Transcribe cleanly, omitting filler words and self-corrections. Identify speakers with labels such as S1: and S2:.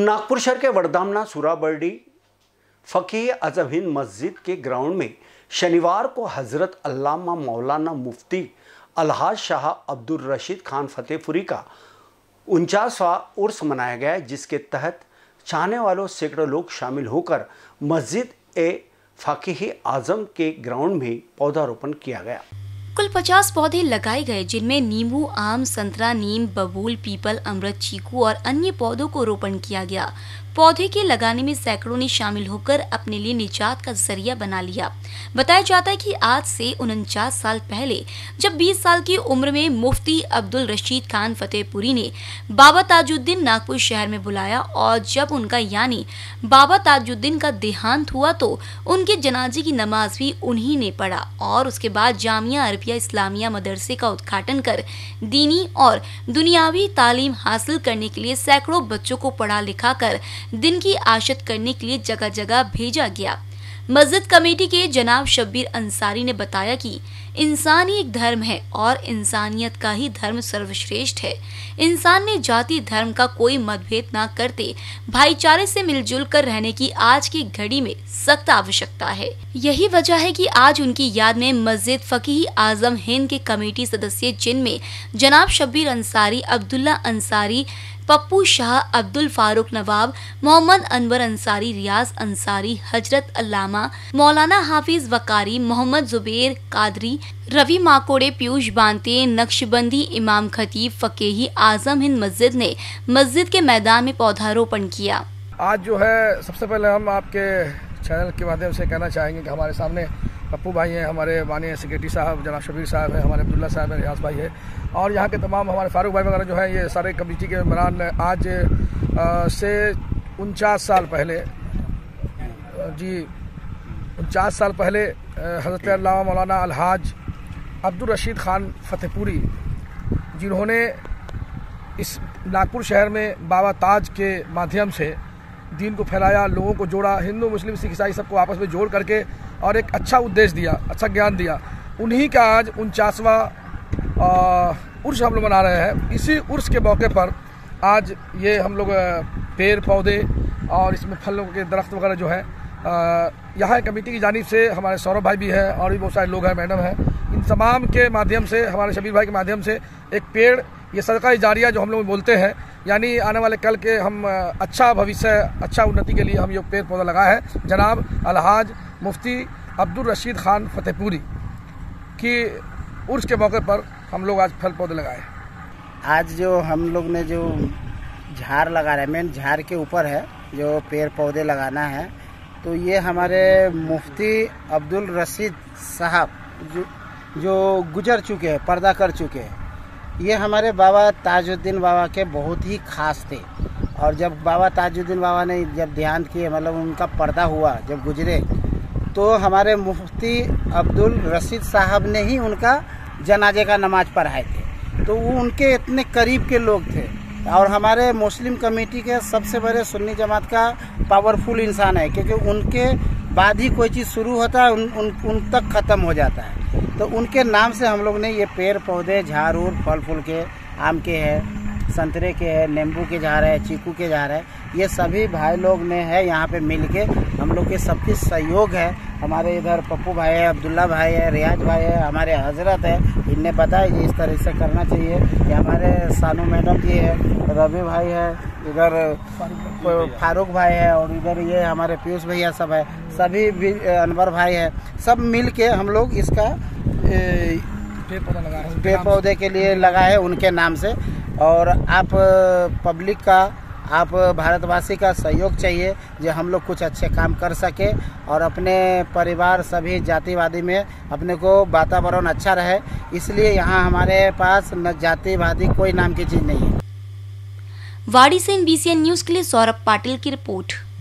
S1: नागपुर शहर के वरदामना सूराबर्डी फकीह आजम हिंद मस्जिद के ग्राउंड में शनिवार को हजरत अल्लामा मौलाना मुफ्ती अलहाज शाह अब्दुल रशीद खान फतेहपुरी का 49वां उर्स मनाया गया, जिसके तहत चाहने वालों सैकड़ों लोग शामिल होकर मस्जिद ए फकीह आजम के ग्राउंड में पौधारोपण किया गया।
S2: कुल 50 पौधे लगाए गए, जिनमें नींबू, आम, संतरा, नीम, बबूल, पीपल, अमृत, चीकू और अन्य पौधों को रोपण किया गया। पौधे के लगाने में सैकड़ों ने शामिल होकर अपने लिए निजात का जरिया बना लिया। बताया जाता है कि आज से 49 साल पहले जब 20 साल की उम्र में मुफ्ती अब्दुल रशीद खान फतेहपुरी ने बाबा ताजुद्दीन नागपुर शहर में बुलाया और जब उनका यानी बाबा ताजुद्दीन का देहांत हुआ तो उनके जनाजे की नमाज भी उन्हीं ने पढ़ा और उसके बाद जामिया अरबिया इस्लामिया मदरसे का उद्घाटन कर दीनी और दुनियावी तालीम हासिल करने के लिए सैकड़ों बच्चों को पढ़ा लिखा कर दिन की आशत करने के लिए जगह जगह भेजा गया। मस्जिद कमेटी के जनाब शब्बीर अंसारी ने बताया कि इंसान ही एक धर्म है और इंसानियत का ही धर्म सर्वश्रेष्ठ है। इंसान ने जाति धर्म का कोई मतभेद न करते भाईचारे से मिलजुल कर रहने की आज की घड़ी में सख्त आवश्यकता है। यही वजह है कि आज उनकी याद में मस्जिद फकीह आजम हिंद के कमेटी सदस्य, जिनमें जनाब शब्बीर अंसारी, अब्दुल्ला अंसारी, पप्पू शाह, अब्दुल फारूक नवाब, मोहम्मद अनवर अंसारी, रियाज अंसारी, हजरत अल्लामा मौलाना हाफिज वकारी, मोहम्मद जुबेर कादरी, रवि माकोड़े, पीयूष बांते, नक्शबंदी, इमाम खतीब फकीह आजम हिंद मस्जिद ने मस्जिद के मैदान में पौधारोपण किया।
S3: आज जो है सबसे पहले हम आपके चैनल के माध्यम से कहना चाहेंगे कि हमारे सामने पप्पू भाई हैं, हमारे माननीय सेक्रेटरी साहब जनाब शब्बीर साहब हैं, हमारे अब्दुल्ला साहब हैं, रियाज भाई है और यहाँ के तमाम हमारे फारूक भाई वगैरह जो है, ये सारे कमेटी के मेहमान आज से 49 साल पहले 49 साल पहले हज़रत अल्लामा मौलाना अलहाज अब्दुल रशीद खान फतेहपुरी, जिन्होंने इस नागपुर शहर में बाबा ताज के माध्यम से दीन को फैलाया, लोगों को जोड़ा, हिंदू मुस्लिम सिख ईसाई सबको आपस में जोड़ करके और एक अच्छा उद्देश्य दिया, अच्छा ज्ञान दिया। उन्हीं का आज 49वां उर्स हम लोग मना रहे हैं। इसी उर्स के मौके पर आज ये हम लोग पेड़ पौधे और इसमें फलों के दरख्त वगैरह जो है यहाँ कमेटी की जानिब से हमारे सौरभ भाई भी हैं और भी बहुत सारे लोग हैं, मैडम हैं, इन तमाम के माध्यम से, हमारे शबीर भाई के माध्यम से एक पेड़, ये सदका जारिया जो हम लोग बोलते हैं, यानी आने वाले कल के हम अच्छा भविष्य, अच्छा उन्नति के लिए हम ये पेड़ पौधा लगाए हैं। जनाब अलहाज मुफ्ती अब्दुल रशीद खान फतेहपुरी की उर्स के मौके पर हम लोग आज फल पौधे लगाए।
S4: आज जो हम लोग ने जो झाड़ लगा रहे हैं, मेन झाड़ के ऊपर है जो पेड़ पौधे लगाना है, तो ये हमारे मुफ्ती अब्दुल रशीद साहब जो गुजर चुके हैं, पर्दा कर चुके हैं, ये हमारे बाबा ताजुद्दीन बाबा के बहुत ही खास थे और जब बाबा ताजुद्दीन बाबा ने जब ध्यान किए, मतलब उनका पर्दा हुआ, जब गुजरे, तो हमारे मुफ्ती अब्दुल रशीद साहब ने ही उनका जनाजे का नमाज पढ़ाए थे। तो वो उनके इतने करीब के लोग थे और हमारे मुस्लिम कमेटी के सबसे बड़े सुन्नी जमात का पावरफुल इंसान है, क्योंकि उनके बाद ही कोई चीज़ शुरू होता है, उन तक ख़त्म हो जाता है। तो उनके नाम से हम लोग ने ये पेड़ पौधे, झाड़ उड़, फल फूल के, आम के है, संतरे के है, नींबू के झाड़ है, चीकू के झाड़ है, ये सभी भाई लोग ने है यहाँ पे मिल के, हम लोग के सबकी सहयोग है। हमारे इधर पप्पू भाई है, अब्दुल्ला भाई है, रियाज भाई है, हमारे हजरत है, इनने बताया कि इस तरह से करना चाहिए। ये हमारे सानू मैडम जी है, रवि भाई है, इधर फारूक भाई है और इधर ये हमारे पीयूष भैया सब है, सभी भी अनवर भाई है, सब मिल के हम लोग इसका पेड़ पौधे के लिए लगाए उनके नाम से। और आप पब्लिक का, आप भारतवासी का सहयोग चाहिए जो हम लोग कुछ अच्छे काम कर सके और अपने परिवार सभी जातिवादी में अपने को वातावरण अच्छा रहे, इसलिए यहाँ हमारे पास न जातिवादी कोई नाम की चीज़ नहीं है।
S2: वाड़ी से NBCN न्यूज़ के लिए सौरभ पाटिल की रिपोर्ट।